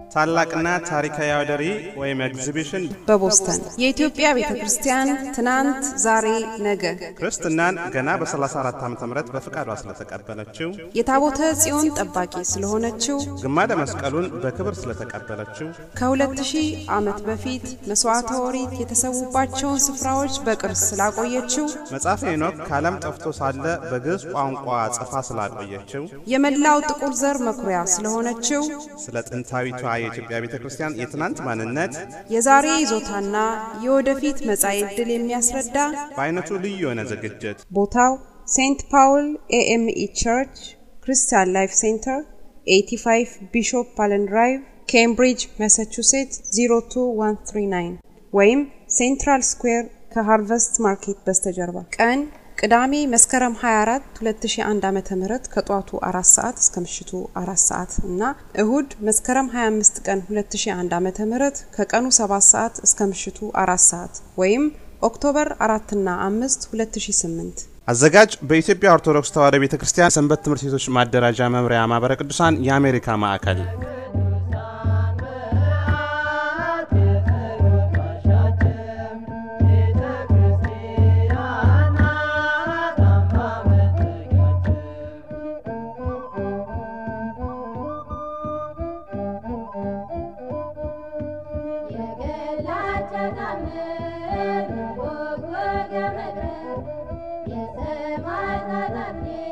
ታላቅና ታሪካዊ አውደሪ ወይም ኤግዚቢሽን በቦስተን የኢትዮጵያ ቤተክርስቲያን ትናንት ዛሬ ነገ ክርስትናን ገና በ34 ዓመተ ምህረት በፍቃዷ ስለተቀበለችው የታቦተ ጽዮን ጠባቂ ስለሆነችው ግማደ መስቀሉን በክብር ስለተቀበለችው ከ2000 ዓመት በፊት መስዋዕተ ኦሪት የተሰውባቸውን ስፍራዎች በቅርስ ስላቆየችው መጽሐፈ ሄኖክ ካለም ጠፍቶ ሳለ በግዕዝ ቋንቋ ጽፋ ስላቆየችው የመላው ጥቁር ዘር መኩሪያ ስለሆነችው ስለ ጥንታዊቷ የኢትዮጵያ ቤተክርስቲያን የትናንት ማንነት የዛሬ ይዞታና የወደፊት መጻኢ ዕድል የሚያስረዳ በአይነቱ ልዩ የሆነ ዝግጅት ቦታው ሴንት ፓውል ኤኤምኢ ቸርች ክርስቲያን ላይፍ ሴንተር 85 ቢሾፕ ፓለን ድራይቭ ኬምብሪጅ ማሳቹሴትስ 02139 ወይም ሴንትራል ስኩዌር ከሃርቨስት ማርኬት በስተጀርባ ቀን ቅዳሜ መስከረም 24 2001 ዓመተ ምህረት ከጧቱ 4 ሰዓት እስከ ምሽቱ 4 ሰዓት እና እሁድ መስከረም 25 ቀን 2001 ዓመተ ምህረት ከቀኑ 7 ሰዓት እስከ ምሽቱ 4 ሰዓት ወይም ኦክቶበር 4 እና 5 2008 አዘጋጅ በኢትዮጵያ ኦርቶዶክስ ተዋሕዶ ቤተክርስቲያን ሰንበት ትምህርት ቤቶች ማደራጃ መምሪያ ማህበረ ቅዱሳን የአሜሪካ ማዕከል Yes,